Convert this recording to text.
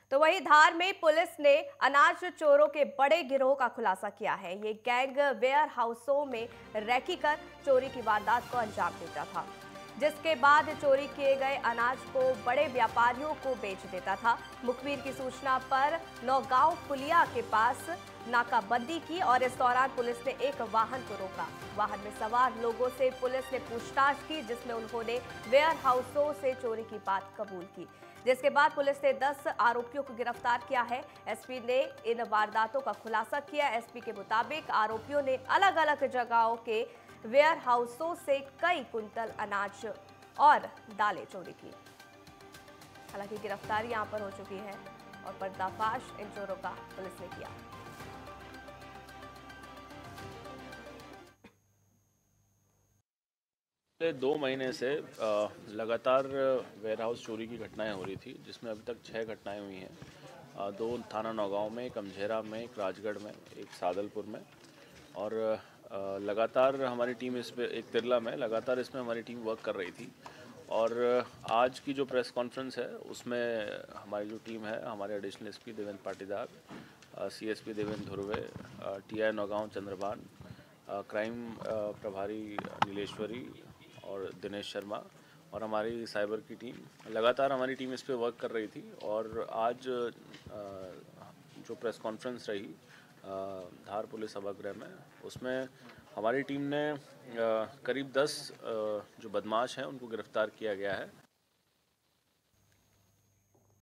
तो वहीं धार में पुलिस ने अनाज चोरों के बड़े गिरोह का खुलासा किया है। ये गैंग वेयर हाउसों में रैकी कर चोरी की वारदात को अंजाम देता था, जिसके बाद चोरी किए गए अनाज को बड़े व्यापारियों को बेच देता था। मुखबिर की सूचना पर नौगांव पुलिया के पास नाकाबंदी की और इस दौरान पुलिस ने एक वाहन को रोका। वाहन में सवार लोगों से पुलिस ने पूछताछ की, जिसमें उन्होंने वेयर हाउसों से चोरी की बात कबूल की, जिसके बाद पुलिस ने 10 आरोपियों को गिरफ्तार किया है। एसपी ने इन वारदातों का खुलासा किया। एसपी के मुताबिक आरोपियों ने अलग अलग जगहों के वेयर हाउसों से कई कुंतल अनाज और दालें चोरी की। हालांकि गिरफ्तारी यहां पर हो चुकी है और पर्दाफाश इन चोरों का पुलिस ने किया। पिछले 2 महीने से लगातार वेयरहाउस चोरी की घटनाएं हो रही थी, जिसमें अभी तक 6 घटनाएं हुई हैं। 2 थाना नौगांव में, एक अमझेरा में, एक राजगढ़ में, एक सादलपुर में। और लगातार हमारी टीम इस पे, एक तिरला में, लगातार इसमें हमारी टीम वर्क कर रही थी। और आज की जो प्रेस कॉन्फ्रेंस है उसमें हमारी जो टीम है, हमारे additional SP Devendra Patidar, CSP Devendra Dhurve, TI Naugaon Chandrabhan, crime प्रभारी नीलेश्वरी और दिनेश शर्मा और हमारी साइबर की टीम, लगातार हमारी टीम इस पे वर्क कर रही थी। और आज जो प्रेस कॉन्फ्रेंस रही धार पुलिस सभागृह में, उसमें हमारी टीम ने करीब 10 जो बदमाश हैं उनको गिरफ्तार किया गया है।